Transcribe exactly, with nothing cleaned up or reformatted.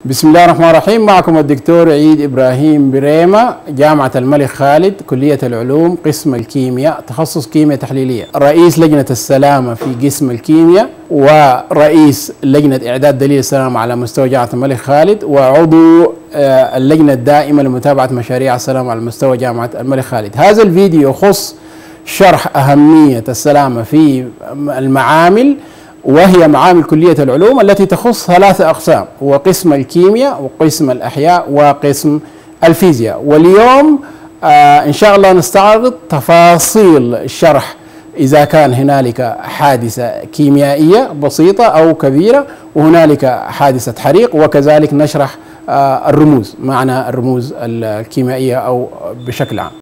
بسم الله الرحمن الرحيم. معكم الدكتور عيد إبراهيم بريمة، جامعة الملك خالد، كلية العلوم، قسم الكيمياء، تخصص كيمياء تحليلية، رئيس لجنة السلامة في قسم الكيمياء، ورئيس لجنة إعداد دليل السلامة على مستوى جامعة الملك خالد، وعضو اللجنة الدائمة لمتابعة مشاريع السلامة على مستوى جامعة الملك خالد. هذا الفيديو يخص شرح أهمية السلامة في المعامل، وهي معامل كلية العلوم التي تخص ثلاثة أقسام، وقسم الكيمياء وقسم الأحياء وقسم الفيزياء. واليوم آه إن شاء الله نستعرض تفاصيل الشرح إذا كان هنالك حادثة كيميائية بسيطة أو كبيرة، وهنالك حادثة حريق، وكذلك نشرح آه الرموز، معنى الرموز الكيميائية أو بشكل عام.